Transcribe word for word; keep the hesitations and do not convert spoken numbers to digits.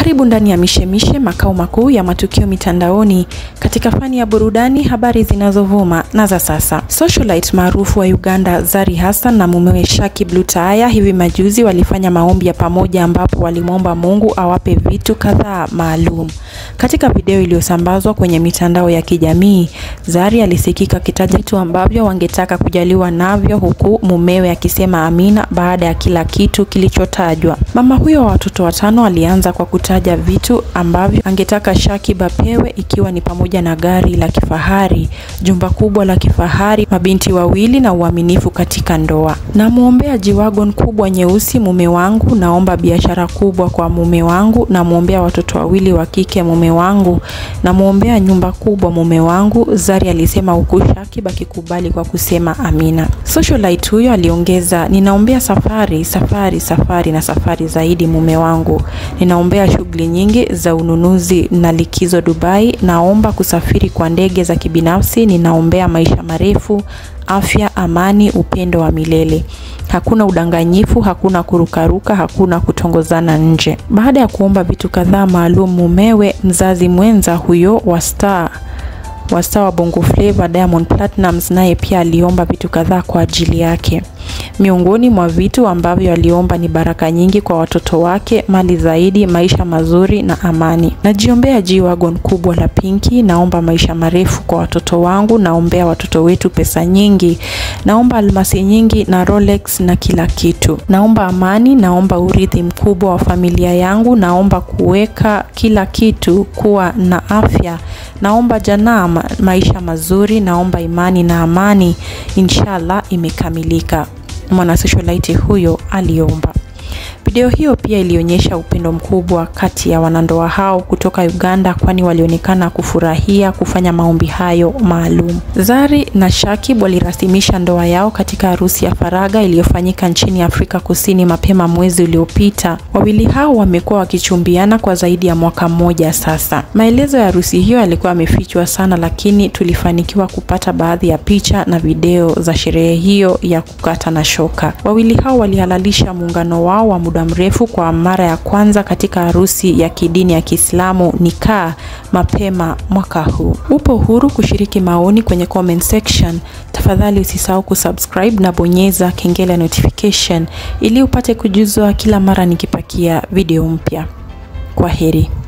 Karibu ndani ya Mishemishe, makao makuu ya matukio mitandaoni katika fani ya burudani, habari zinazovuma na za sasa. Socialite maarufu wa Uganda Zari Hassan na mumewe Shaki Blutaya hivi majuzi walifanya maombi ya pamoja ambapo walimwomba Mungu awape vitu kadhaa maalum. Katika video iliyosambazwa kwenye mitandao ya kijamii, Zari alisikika kitaja vitu ambavyo wangetaka kujaliwa navyo, huku mumewe akisema amina baada ya kila kitu kilichotajwa. Mama huyo wa watoto watano alianza kwa kutaja vitu ambavyo angetaka Shaki bapewe, ikiwa ni pamoja na gari la kifahari, jumba kubwa la kifahari, mabinti wawili na uaminifu katika ndoa. Na muombea G-Wagon kubwa nyeusi mume wangu, naomba biashara kubwa kwa mume wangu, na muombea watoto wawili wa kike mume wangu, na muombea nyumba kubwa mume wangu, Zari alisema, huku Shaki bakikubali kwa kusema amina. Socialite huyo aliongeza, ninaombea safari, safari, safari na safari zaidi mume wangu. Ninaombea shughuli nyingi za ununuzi na likizo Dubai, naomba kusafiri kwa ndege za kibinafsi, ninaombea maisha marefu, afya, amani, upendo wa milele. Hakuna udanganyifu, hakuna kurukaruka, hakuna kutongozana nje. Baada ya kuomba vitu kadhaa maalum mumewe, mzazi mwenza huyo wa star wa star wa Bongo Flava Diamond Platnumz naye pia aliomba vitu kadhaa kwa ajili yake. Miongoni mwa vitu ambavyo aliomba ni baraka nyingi kwa watoto wake, mali zaidi, maisha mazuri na amani. Najiombea G-Wagon kubwa la pinki, naomba maisha marefu kwa watoto wangu, naombea watoto wetu pesa nyingi, naomba almasi nyingi na Rolex na kila kitu. Naomba amani, naomba urithi mkubwa wa familia yangu, naomba kuweka kila kitu kuwa na afya, naomba janaa maisha mazuri, naomba imani na amani, inshallah imekamilika. Mwana socialite huyo aliomba. Video hiyo pia ilionyesha upendo mkubwa kati ya wanandoa hao kutoka Uganda, kwani walionekana kufurahia kufanya maombi hayo maalum. Zari na Shaki walirasimisha ndoa yao katika harusi ya faraga iliyofanyika nchini Afrika Kusini mapema mwezi uliopita. Wawili hao wamekuwa wakichumbiana kwa zaidi ya mwaka mmoja sasa. Maelezo ya harusi hiyo yalikuwa yamefichwa sana, lakini tulifanikiwa kupata baadhi ya picha na video za sherehe hiyo ya kukata na shoka. Wawili hao walihalalisha muungano wao wa muda mrefu kwa mara ya kwanza katika harusi ya kidini ya Kiislamu nikah mapema mwaka huu. Upo huru kushiriki maoni kwenye comment section. Tafadhali usisahau kusubscribe na bonyeza kengele ya notification ili upate kujuzwa kila mara nikipakia video mpya. Kwaheri.